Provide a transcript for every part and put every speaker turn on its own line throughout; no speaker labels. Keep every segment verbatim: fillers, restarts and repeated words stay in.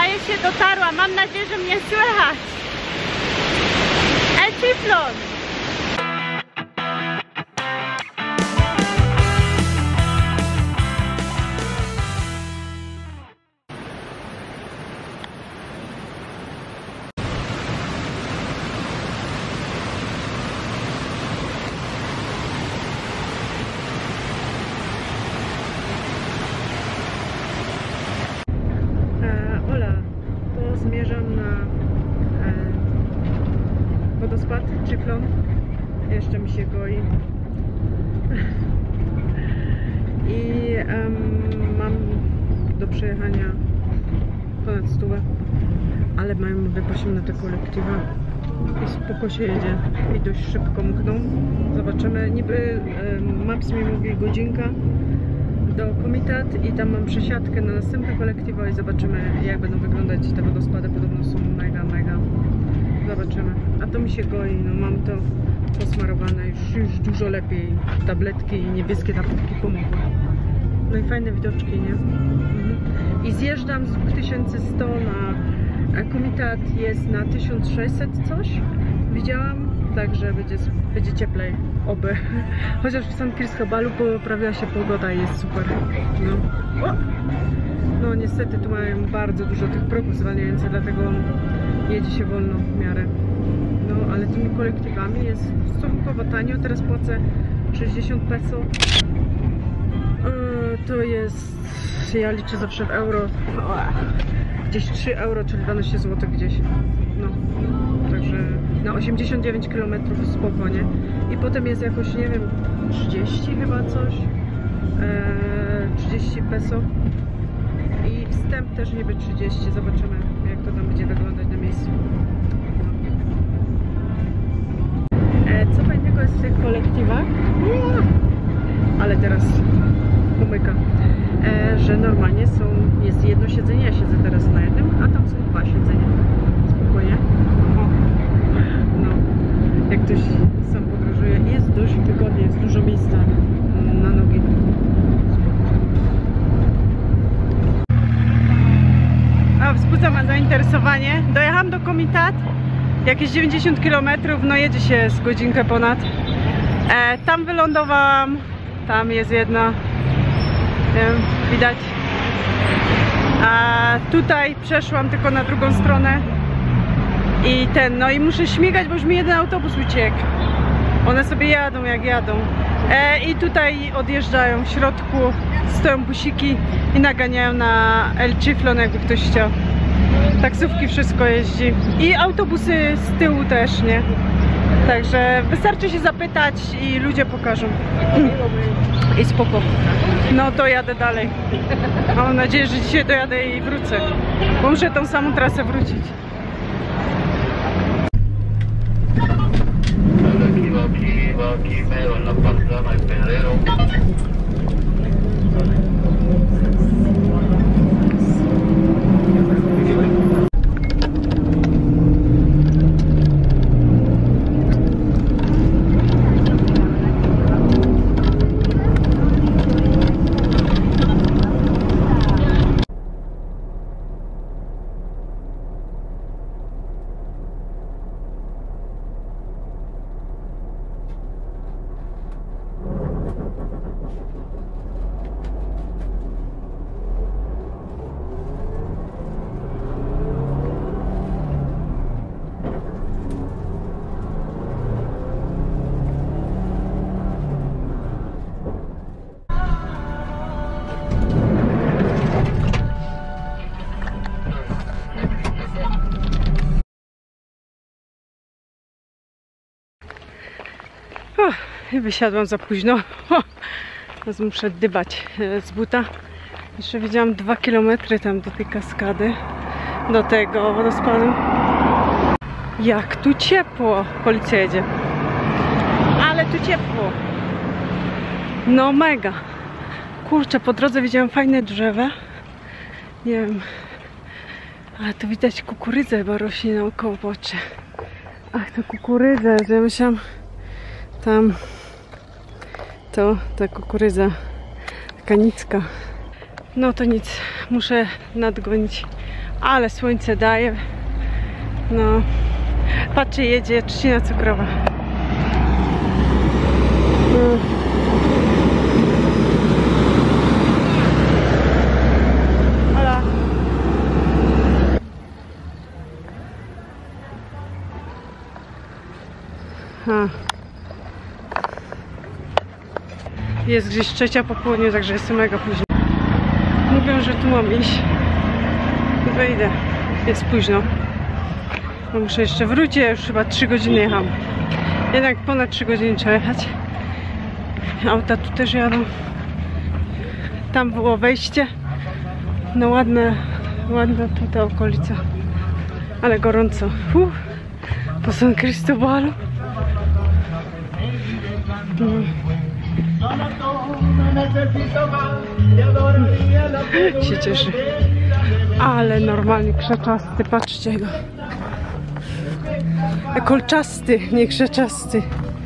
Zdaje się, dotarłam. Mam nadzieję, że mnie słychać. El Chiflón.
Zmierzam na e, wodospad Chiflón. Jeszcze mi się goi. I um, mam do przejechania ponad stówę, ale mają wypośrednie kolektywa i spoko się jedzie i dość szybko mkną. Zobaczymy. Niby e, Maps mi mówi godzinka do Komitat i tam mam przesiadkę na następne kolektywa i zobaczymy, jak będą wyglądać te wodospady. Podobno są mega, mega. Zobaczymy. A to mi się goi, no mam to posmarowane już, już dużo lepiej. Tabletki i niebieskie tabletki pomogły. No i fajne widoczki, nie? Mhm. I zjeżdżam z dwa tysiące sto na Komitat, jest na tysiąc sześćset coś. Widziałam. Także będzie, będzie cieplej, oby. Chociaż w San Cristóbalu poprawiła się pogoda i jest super. No. O! No niestety tu mają bardzo dużo tych progów zwalniających, dlatego jedzie się wolno w miarę. No ale tymi kolektywami jest stosunkowo tanio. Teraz płacę sześćdziesiąt peso. Yy, to jest, ja liczę zawsze w euro. Gdzieś trzy euro, czyli dwanaście złotych gdzieś. No. Także na osiemdziesiąt dziewięć kilometrów spokojnie. I potem jest jakoś, nie wiem, trzydzieści chyba coś. Eee, trzydzieści peso. I wstęp też niby trzydzieści. Zobaczymy, jak to tam będzie wyglądać na miejscu. Eee, co fajnego jest w tych kolektywach? Ale teraz pomyka. Eee, że normalnie są, jest jedno siedzenie. Ja siedzę teraz na jednym, a tam są dwa siedzenia. Spokojnie. Jak ktoś sam podróżuje, jest dość wygodnie, jest dużo miejsca na nogi. A wzbudza ma zainteresowanie. Dojechałam do Komitat, jakieś dziewięćdziesiąt kilometrów, no jedzie się z godzinkę ponad. E, tam wylądowałam, tam jest jedna, nie wiem, widać. A tutaj przeszłam tylko na drugą stronę. I ten, no i muszę śmigać, bo już mi jeden autobus uciekł. One sobie jadą jak jadą. E, I tutaj odjeżdżają w środku, stoją busiki i naganiają na El Chiflón, jakby ktoś chciał. Taksówki, wszystko jeździ. I autobusy z tyłu też, nie? Także wystarczy się zapytać i ludzie pokażą. I spoko. No to jadę dalej. Mam nadzieję, że dzisiaj dojadę i wrócę. Bo muszę tą samą trasę wrócić.
Aquí, aquí mero en la Pantana y Pedrero.
I wysiadłam za późno. Teraz muszę dybać z buta. Jeszcze widziałam dwa kilometry tam do tej kaskady, do tego wodospadu. Jak tu ciepło! Policja jedzie. Ale tu ciepło. No mega. Kurczę, po drodze widziałam fajne drzewa. Nie wiem. Ale tu widać kukurydzę chyba rośnie naokoło bocze. Ach, to kukurydza. Ja myślałam tam to ta kukurydza taka nicka. No to nic, muszę nadgonić Ale słońce daje. No, patrzcie, jedzie trzcina cukrowa. No. Hola. Ha. Jest gdzieś trzecia po południu, także jest mega późno. Mówią, że tu mam iść. Wyjdę. Jest późno. No muszę jeszcze wrócić, ja już chyba trzy godziny jechałam. Jednak ponad trzy godziny trzeba jechać. Auta tu też jadą. Tam było wejście. No ładne, ładna tutaj okolica. Ale gorąco. Uf, po San Cristobalu. No. Się cieszy. Ale normalnie krzaczasty, patrzcie go. Kolczasty, nie krzaczasty.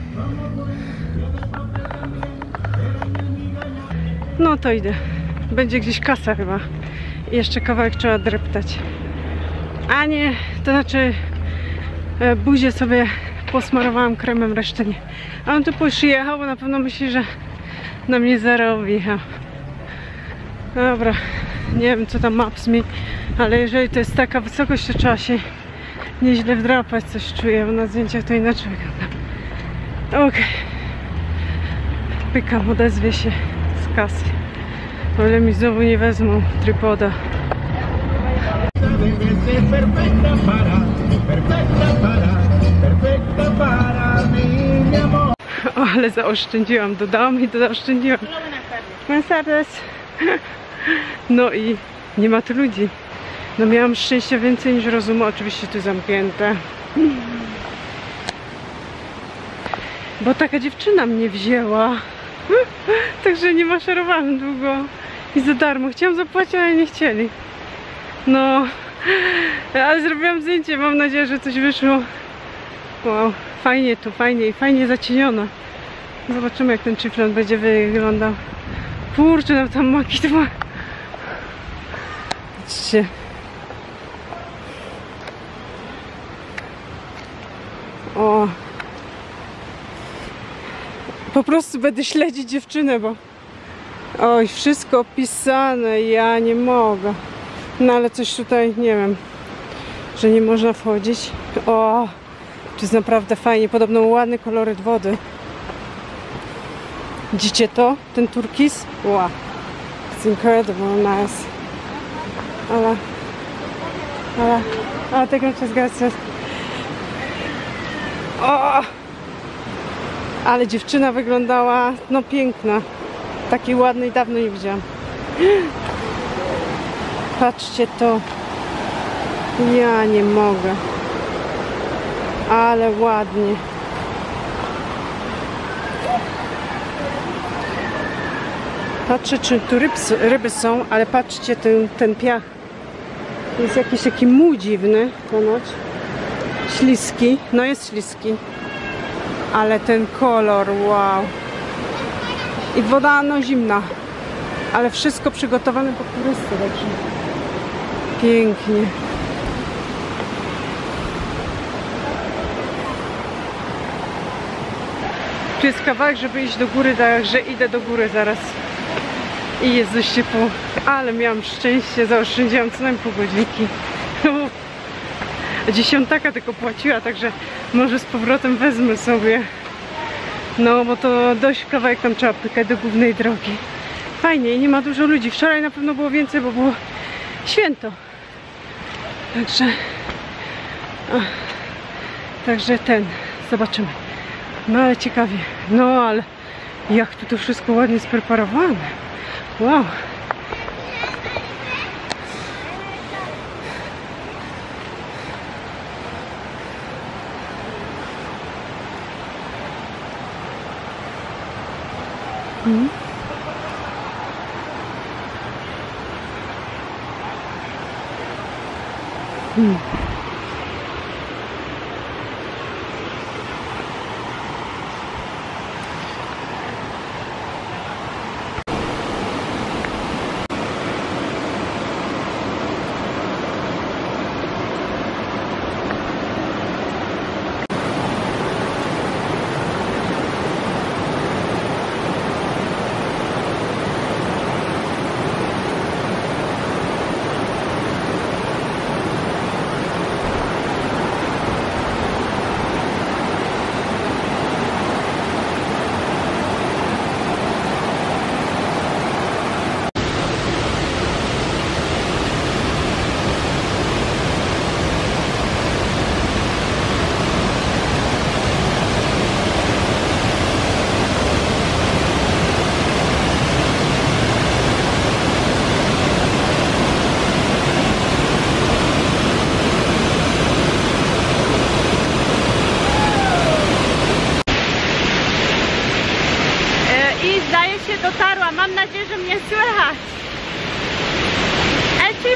No to idę. Będzie gdzieś kasa chyba. I jeszcze kawałek trzeba dreptać. A nie, to znaczy e, buzię sobie posmarowałam kremem, resztę nie. A on tu przyjechał, bo na pewno myśli, że na mnie zarobi. Dobra, nie wiem co tam maps mi, ale jeżeli to jest taka wysokość, to trzeba się nieźle wdrapać, coś czuję, bo na zdjęciach to inaczej wygląda. Okej. Okay. Pykam, odezwie się z kasy. O ile mi znowu nie wezmą trypoda. O, ale zaoszczędziłam, dodałam i to zaoszczędziłam. Buenas tardes. No i nie ma tu ludzi. No miałam szczęścia więcej niż rozumu, oczywiście tu zamknięte. Bo taka dziewczyna mnie wzięła. Także nie maszerowałam długo. I za darmo. Chciałam zapłacić, ale nie chcieli. No, ale zrobiłam zdjęcie, mam nadzieję, że coś wyszło. Wow, fajnie tu, fajnie i fajnie zacieniona. Zobaczymy, jak ten chiflon będzie wyglądał. Kurczę, no tam maki dwa. Patrzcie. O. Po prostu będę śledzić dziewczynę, bo oj, wszystko opisane, ja nie mogę. No ale coś tutaj, nie wiem, że nie można wchodzić. O, to jest naprawdę fajnie, podobno ładny koloryt wody. Widzicie to? Ten turkis? Wow, it's incredible, nice. Ale, ale, ale tego czas gracias. O! Ale dziewczyna wyglądała, no piękna. Takiej ładnej dawno nie widziałam. Patrzcie to. Ja nie mogę. Ale ładnie. Patrzę, czy tu ryb, ryby są, ale patrzcie ten, ten piach. Jest jakiś taki muł dziwny ponoć. Śliski. No jest śliski. Ale ten kolor, wow. I woda no zimna. Ale wszystko przygotowane pod turystę, także pięknie. Tu jest kawałek, żeby iść do góry, także idę do góry zaraz. I jest dość ciepło. Ale miałam szczęście, zaoszczędziłam co najmniej pół godzinki. Dziesiątaka tylko płaciła, także może z powrotem wezmę sobie. No, bo to dość kawałek tam trzeba pykać do głównej drogi. Fajnie i nie ma dużo ludzi. Wczoraj na pewno było więcej, bo było święto. Także... A, także ten... Zobaczymy. No ale ciekawie. No ale... Jak tu to wszystko ładnie spreparowane. Wow. Hmm. Hmm.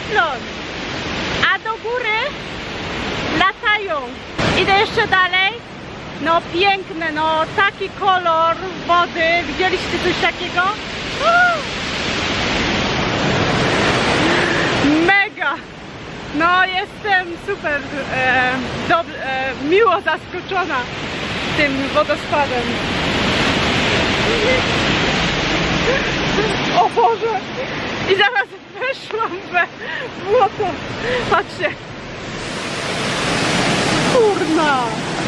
biatlon, a do góry latają. Idę jeszcze dalej. No piękne, no taki kolor wody. Widzieliście coś takiego? Mega! No jestem super e, dob, e, miło zaskoczona tym wodospadem. O Boże! I zaraz weszłam we błoto. Patrzcie. Kurna!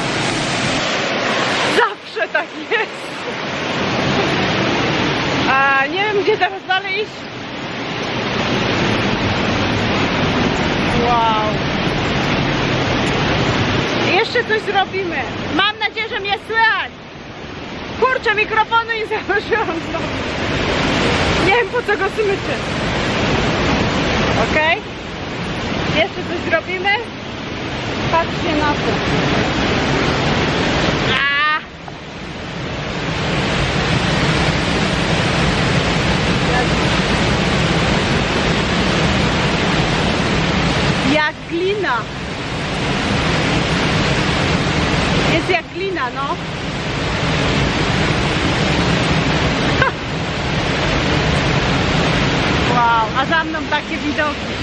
Zawsze tak jest. A nie wiem, gdzie teraz dalej iść. Wow. I jeszcze coś zrobimy. Mam nadzieję, że mnie słychać. Kurczę, mikrofonu i założyłam znowu. Nie wiem, po co go smyczy. Okej? Okay? Jeszcze coś zrobimy. Patrzcie na to. A! Jak glina. Jest jak glina, no. Wow, a za mną takie widoki.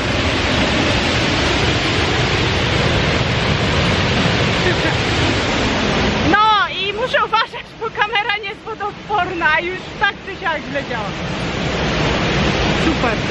No i muszę uważać, bo kamera nie jest wodoodporna, a już tak czy siak źle działa. Super.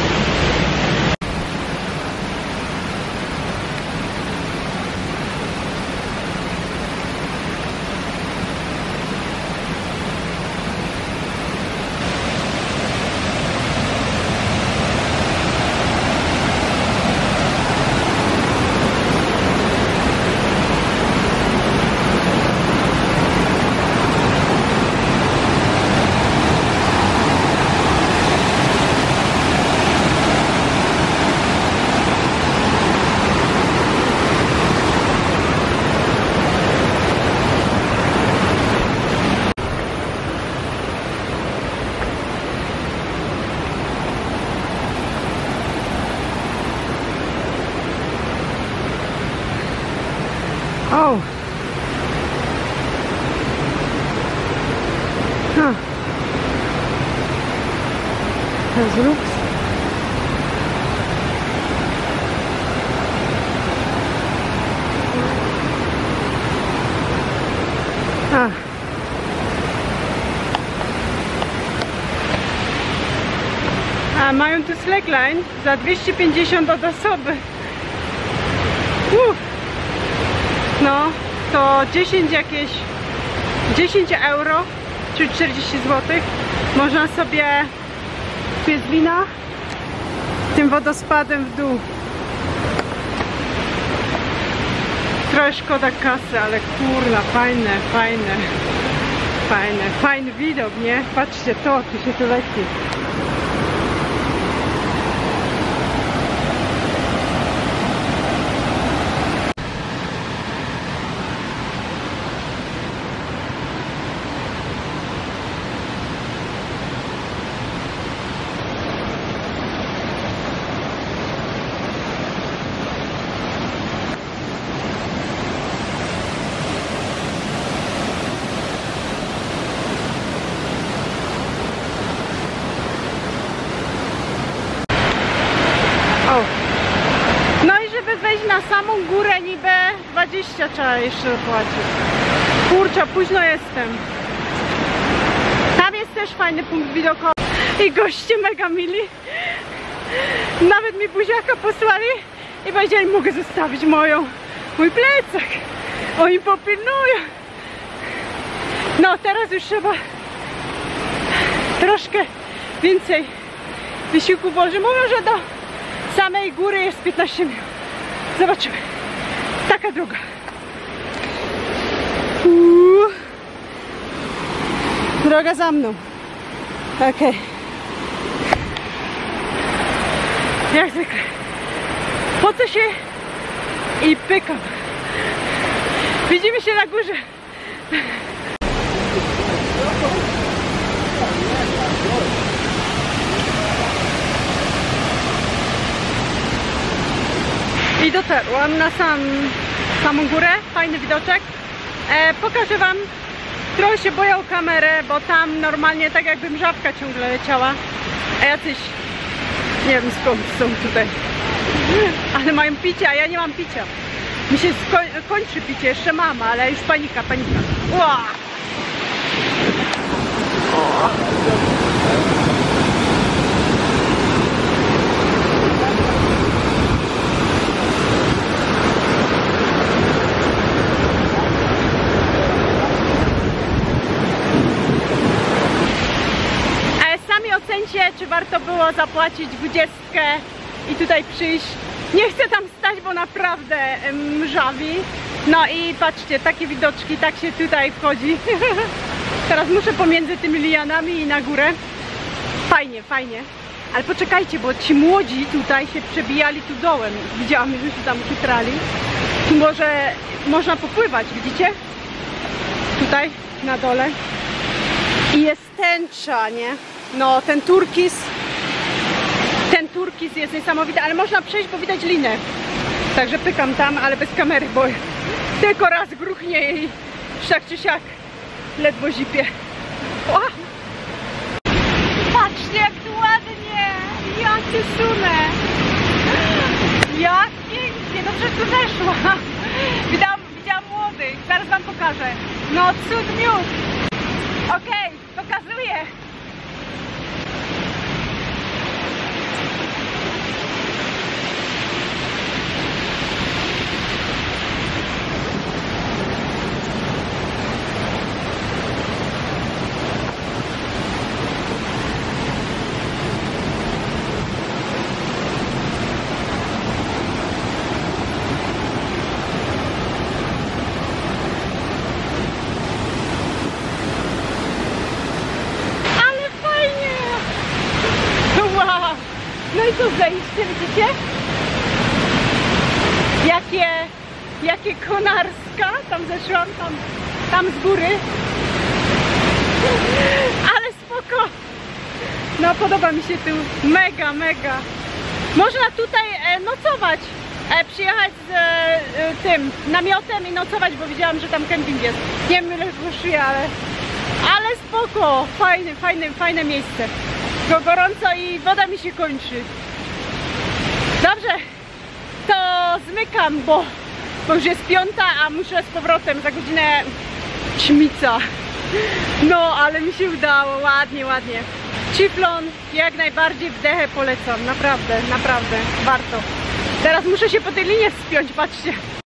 Oh. Huh. That looks. Ah. A mają tu slackline za dwieście pięćdziesiąt od osoby. Uff. No, to dziesięć jakieś dziesięć euro, czyli czterdzieści złotych. Można sobie, tu jest lina, tym wodospadem w dół. Trochę szkoda kasy, ale kurna, fajne, fajne, fajne, fajny widok, nie? Patrzcie to, tu się tu leci. Wejść na samą górę niby dwadzieścia trzeba jeszcze zapłacić. Kurczę, późno jestem. Tam jest też fajny punkt widokowy i goście mega mili. Nawet mi buziaka posłali i powiedzieli, mogę zostawić moją, mój plecak. Oni popilnują. No teraz już trzeba troszkę więcej wysiłku włożyć. Mówią, że do samej góry jest piętnaście minut. Zobaczymy. Taka droga. Uuu. Droga za mną. Okej. Okay. Jak zwykle. Po co się i pykam. Widzimy się na górze. I dotarłam na sam, samą górę, fajny widoczek. E, pokażę wam, trochę się boję o kamerę, bo tam normalnie tak jakby żabka ciągle leciała. A jacyś, nie wiem skąd są tutaj, ale mają picie, a ja nie mam picia. Mi się skoń kończy picie, jeszcze mam, ale już panika, panika. Ua! Ocencie, czy warto było zapłacić dwudziestkę i tutaj przyjść. Nie chcę tam stać, bo naprawdę mrzawi. No i patrzcie, takie widoczki, tak się tutaj wchodzi. Teraz muszę pomiędzy tymi lianami i na górę. Fajnie, fajnie. Ale poczekajcie, bo ci młodzi tutaj się przebijali tu dołem. Widziałam, że się tam chytrali. Tu może można popływać, widzicie? Tutaj na dole. I jest tęcza, nie? No, ten turkis, ten turkis jest niesamowity, ale można przejść, bo widać linę. Także pykam tam, ale bez kamery, bo tylko raz gruchnie i wszak czy siak ledwo zipie. O! Patrzcie, jak tu ładnie! Jak się sunę! Jak pięknie! No przecież tu zeszła! Widziałam, widziałam młodych, zaraz wam pokażę. No, cud miód! Okej, okay, pokazuję! No i to zejście, widzicie? Jakie, jakie konarska, tam zeszłam, tam, tam z góry. Ale spoko. No podoba mi się tu, mega, mega. Można tutaj e, nocować, e, przyjechać z e, tym namiotem i nocować, bo widziałam, że tam kemping jest. Nie wiem ile kosztuje, ale, ale spoko, fajne, fajne, fajne miejsce. Tylko gorąco i woda mi się kończy. Dobrze, to zmykam, bo, bo już jest piąta, a muszę z powrotem za godzinę ćmica. No, ale mi się udało, ładnie, ładnie. Chiflon jak najbardziej wdechę polecam, naprawdę, naprawdę, warto. Teraz muszę się po tej linie wspiąć, patrzcie.